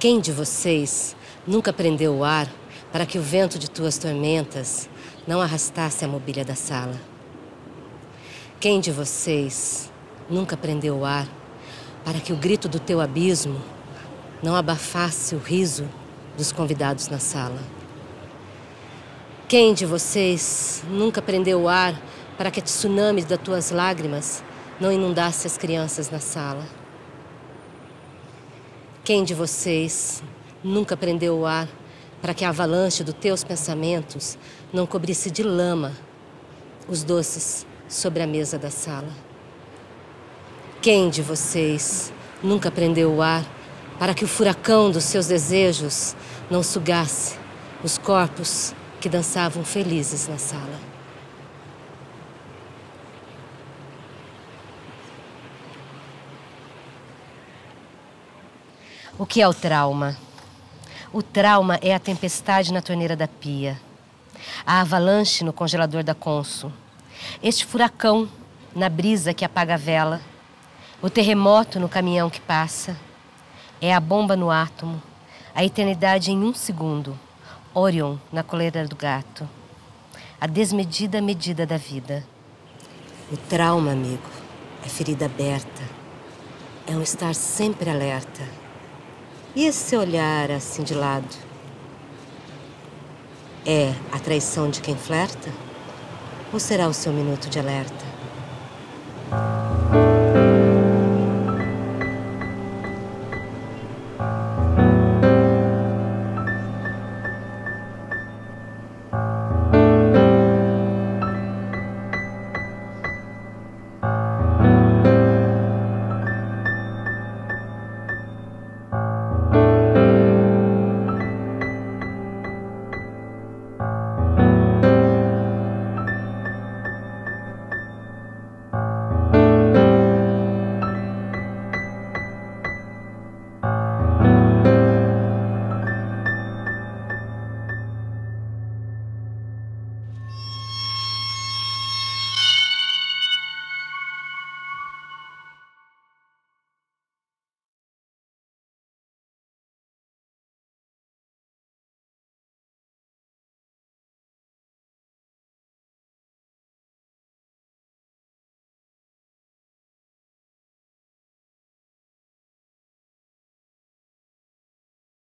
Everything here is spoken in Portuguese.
Quem de vocês nunca prendeu o ar para que o vento de tuas tormentas não arrastasse a mobília da sala? Quem de vocês nunca prendeu o ar para que o grito do teu abismo não abafasse o riso dos convidados na sala? Quem de vocês nunca prendeu o ar para que a tsunami das tuas lágrimas não inundasse as crianças na sala? Quem de vocês nunca prendeu o ar para que a avalanche dos teus pensamentos não cobrisse de lama os doces sobre a mesa da sala? Quem de vocês nunca prendeu o ar para que o furacão dos seus desejos não sugasse os corpos que dançavam felizes na sala? O que é o trauma? O trauma é a tempestade na torneira da pia, a avalanche no congelador da Consul, este furacão na brisa que apaga a vela, o terremoto no caminhão que passa, é a bomba no átomo, a eternidade em 1 segundo, Orion na coleira do gato, a desmedida medida da vida. O trauma, amigo, é ferida aberta, é um estar sempre alerta. E esse olhar assim de lado? É a traição de quem flerta? Ou será o seu minuto de alerta?